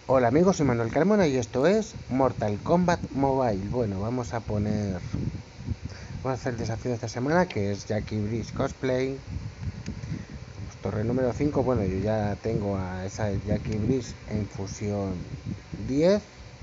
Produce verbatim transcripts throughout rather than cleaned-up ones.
Hola amigos, soy Manuel Carmona y esto es Mortal Kombat Mobile. Bueno, vamos a poner... Vamos a hacer el desafío de esta semana, que es Jackie Breeze Cosplay. Torre número cinco, bueno, yo ya tengo a esa Jackie Breeze en fusión diez.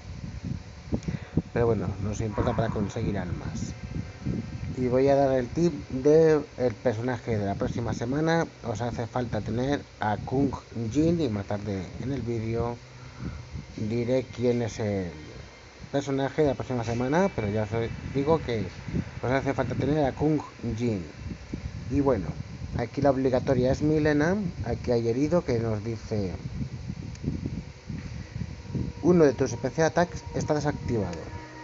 Pero bueno, nos importa para conseguir almas. Y voy a dar el tip del personaje de la próxima semana. Os hace falta tener a Kung Jin y más tarde en el vídeo diré quién es el personaje de la próxima semana, pero ya os digo que os hace falta tener a Kung Jin. Y bueno, aquí la obligatoria es Milena. Aquí hay herido que nos dice: uno de tus especial attacks está desactivado.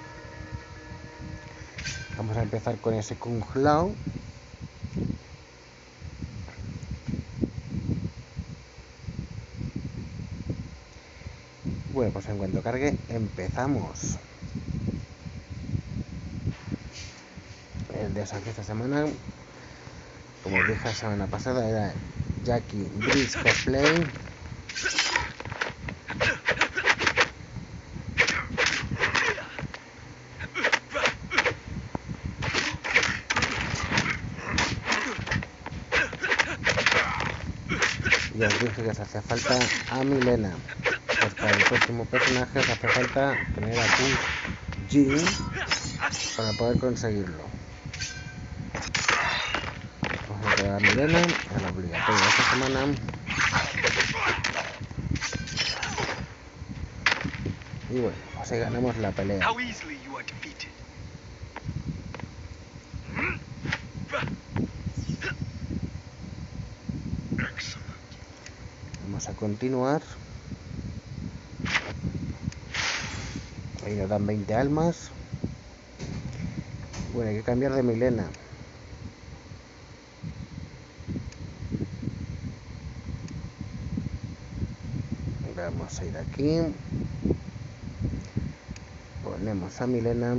Vamos a empezar con ese Kung Lao. Bueno, pues en cuanto cargue empezamos. El desafío esta semana, como dije la semana pasada, era Jackie Breeze Cosplay. Y os dije que os hace falta a Milena. Pues para el próximo personaje os hace falta tener a Kung Jin para poder conseguirlo. Vamos a quedar a Milena, a la obligatoria de esta semana. Y bueno, pues ahí ganamos la pelea. Vamos a continuar. Ahí nos dan veinte almas. Bueno, hay que cambiar de Milena. Vamos a ir aquí. Ponemos a Milena.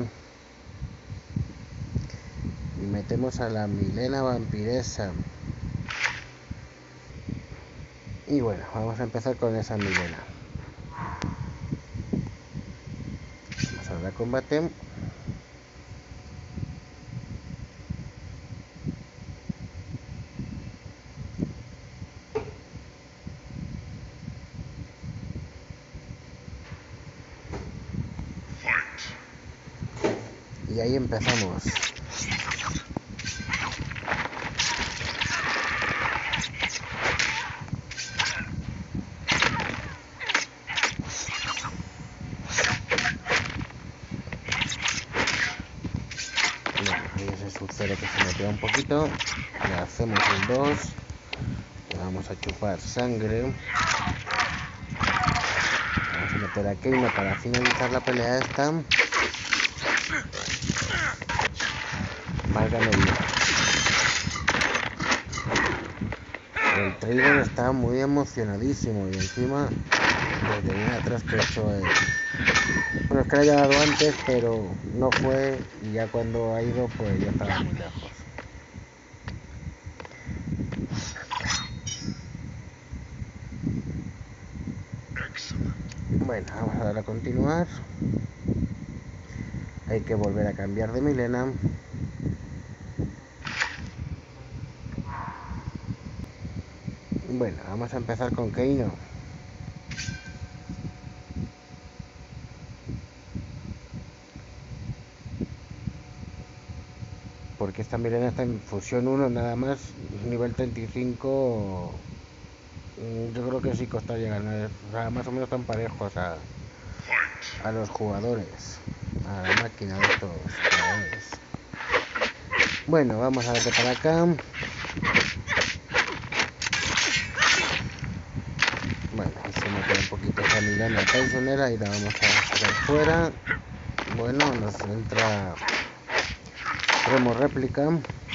Y metemos a la Milena vampiresa. Y bueno, vamos a empezar con esa Milena. Vamos a dar combate. Y ahí empezamos. Bueno, ahí ese sucede que se me queda un poquito. Le hacemos el dos. Le vamos a chupar sangre. Vamos a meter a Keino para finalizar la pelea esta. Válgame Dios. El trailer está muy emocionadísimo y encima desde bien atrás que he hecho el... Bueno, es que lo había dado antes, pero no fue, y ya cuando ha ido pues ya estaba muy lejos. Bueno, vamos a darle a continuar. Hay que volver a cambiar de Milena. Bueno, vamos a empezar con Keino. Porque esta Milena está en fusión uno nada más, nivel treinta y cinco. Yo creo que sí costó llegar, ¿no? O sea, más o menos tan parejos a, a los jugadores, a la máquina de estos jugadores. Bueno, vamos a darle para acá. Bueno, ahí se me queda un poquito esa Milena traicionera y la vamos a sacar fuera. Bueno, nos entra Tremo réplica.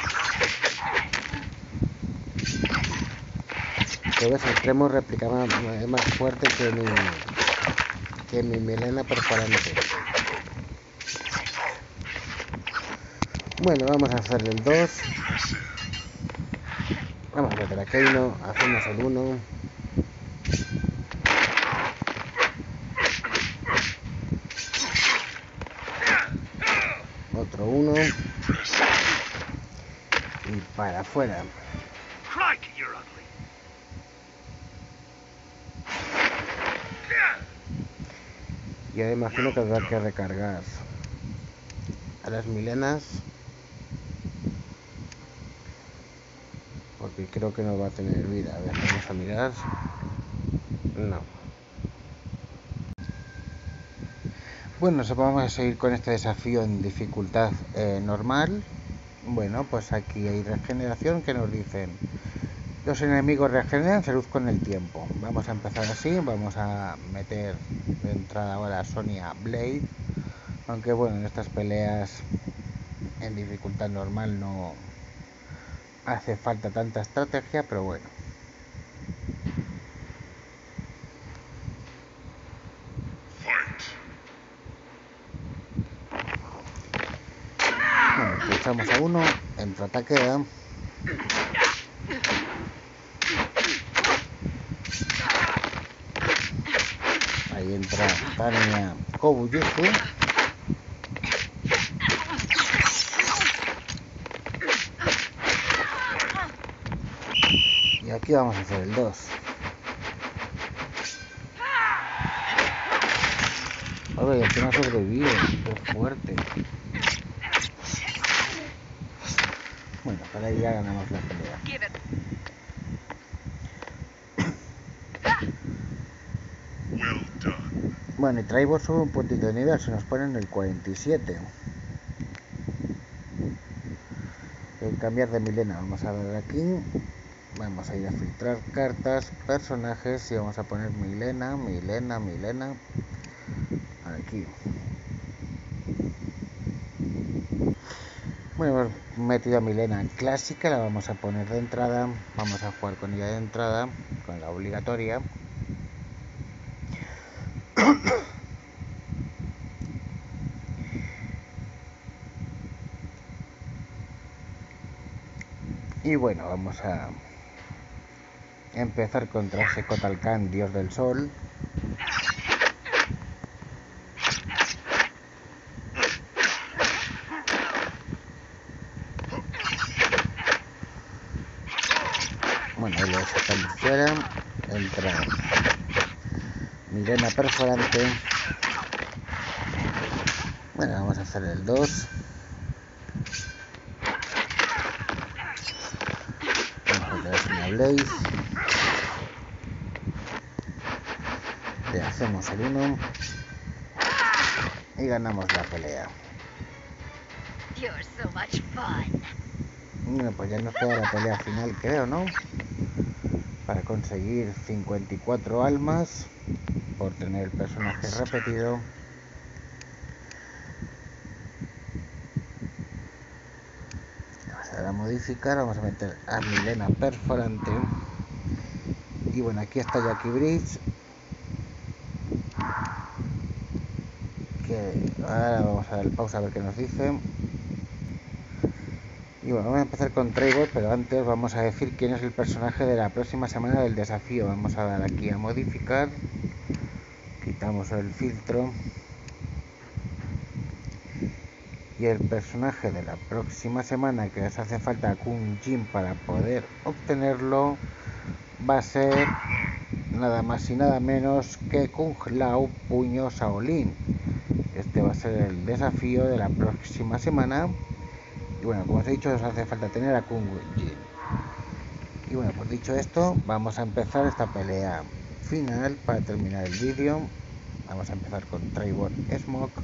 Que ves, el Tremo réplica es más fuerte que mi que mi Milena perforante. Bueno, vamos a hacerle el dos. Vamos a meter a Keino, hacemos el uno. para afuera. Y ahora imagino que habrá que recargar a las milenas, porque creo que no va a tener vida. A ver, vamos a mirar. No. Bueno, vamos a seguir con este desafío en dificultad eh, normal. Bueno, pues aquí hay regeneración que nos dicen: los enemigos regeneran salud con el tiempo. Vamos a empezar así. Vamos a meter de entrada ahora a Sonya Blade. Aunque bueno, en estas peleas en dificultad normal no hace falta tanta estrategia, pero bueno. Bueno, escuchamos a uno, entra Takeda. Ahí entra Tanya Kobuyuzu. Y aquí vamos a hacer el dos. Oye, el que no ha sobrevivido, qué fuerte. Bueno, para ahí ya ganamos la pelea. Bueno, y Tribor sube un puntito de nivel, se nos pone en el cuarenta y siete. En cambiar de milena, vamos a ver aquí. Vamos a ir a filtrar cartas, personajes y vamos a poner Milena, Milena, Milena. Aquí. Bueno, hemos metido a Milena clásica, la vamos a poner de entrada. Vamos a jugar con ella de entrada, con la obligatoria. Y bueno, vamos a empezar contra ese Kotal Kahn, dios del sol. Bueno, ahí lo sacamos fuera. Entra Milena perforante. Bueno, vamos a hacer el dos. Vamos a hacer una Blaze. Le hacemos el uno. Y ganamos la pelea. Bueno, pues ya nos queda la pelea final, creo, ¿no? Para conseguir cincuenta y cuatro almas por tener el personaje repetido. Vamos a dar a modificar, vamos a meter a Milena perforante. Y bueno, aquí está Jackie Bridge, que ahora vamos a dar pausa a ver qué nos dice. Y bueno, vamos a empezar con Trevor, pero antes vamos a decir quién es el personaje de la próxima semana del desafío. Vamos a dar aquí a modificar, quitamos el filtro. Y el personaje de la próxima semana que les hace falta a Kung Jin para poder obtenerlo va a ser nada más y nada menos que Kung Lao Puño Shaolin. Este va a ser el desafío de la próxima semana. Y bueno, como os he dicho, os hace falta tener a Kung Jin. Y bueno, pues dicho esto, vamos a empezar esta pelea final para terminar el vídeo. Vamos a empezar con Tribor Smoke.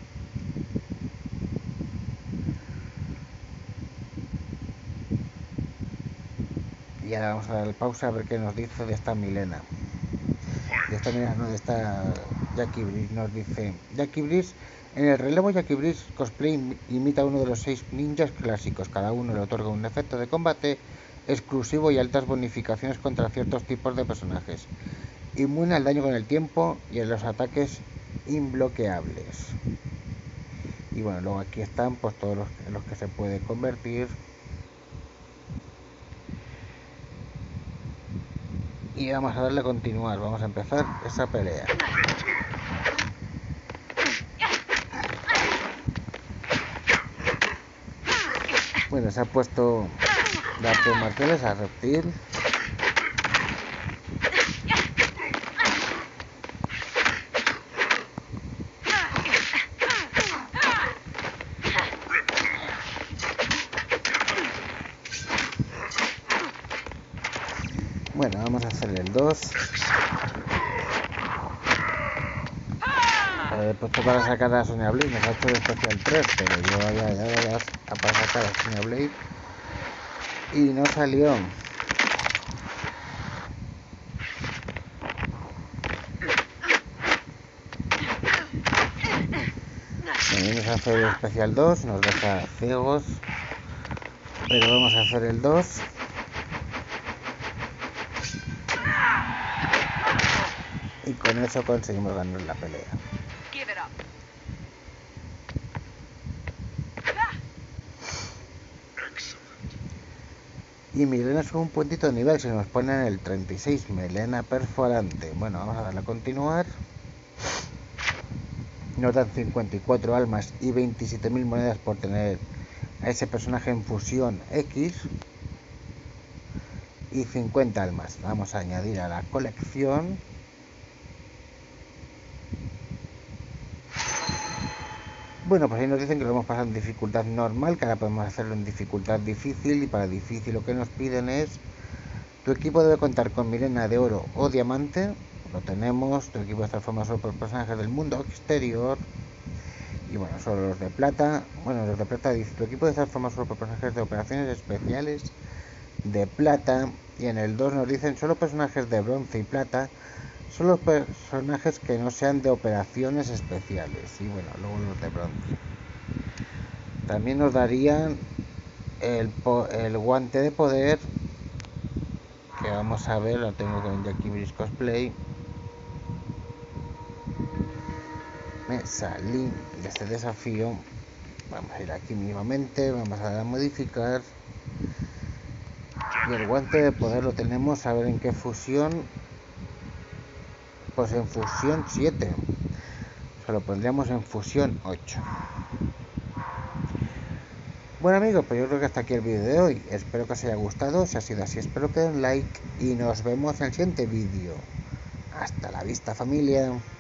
Y ahora vamos a dar pausa a ver qué nos dice de esta Milena. De esta Milena, no, de esta Jackie Bridge. Nos dice: Jackie Bridge, en el relevo Jackie Bridge cosplay imita a uno de los seis ninjas clásicos. Cada uno le otorga un efecto de combate exclusivo y altas bonificaciones contra ciertos tipos de personajes. Inmune al daño con el tiempo y a los ataques imbloqueables. Y bueno, luego aquí están pues todos los, los que se puede convertir. Y vamos a darle a continuar, vamos a empezar esa pelea. Bueno, se ha puesto Darte marteles a reptil. Bueno, vamos a hacer el dos. He puesto para sacar a Sonya Blade, nos ha hecho el especial tres, pero yo había dado a para sacar a Sonya Blade y no salió. Venimos a hacer el especial dos, nos deja ciegos, pero vamos a hacer el dos. Y con eso conseguimos ganar la pelea. Y Milena sube un puntito de nivel, se nos pone en el treinta y seis, melena perforante. Bueno, vamos a darle a continuar. Nos dan cincuenta y cuatro almas y veintisiete mil monedas por tener a ese personaje en fusión X. Y cincuenta almas. Vamos a añadir a la colección. Bueno, pues ahí nos dicen que lo hemos pasado en dificultad normal, que ahora podemos hacerlo en dificultad difícil, y para difícil lo que nos piden es: tu equipo debe contar con Milena de oro o diamante, lo tenemos. Tu equipo está formado solo por personajes del mundo exterior, y bueno, solo los de plata. Bueno, los de plata dice: tu equipo debe estar formado solo por personajes de operaciones especiales de plata, y en el dos nos dicen: solo personajes de bronce y plata, solo personajes que no sean de operaciones especiales. Y bueno, luego los de bronce. También nos darían el, el guante de poder, que vamos a ver, lo tengo con Jackie Bridge Cosplay. Me salí de este desafío. Vamos a ir aquí mínimamente, vamos a dar a modificar. Y el guante de poder lo tenemos, a ver en qué fusión. Pues en fusión siete. Se lo pondríamos en fusión ocho. Bueno amigos, pues yo creo que hasta aquí el vídeo de hoy. Espero que os haya gustado. Si ha sido así, espero que den like y nos vemos en el siguiente vídeo. Hasta la vista, familia.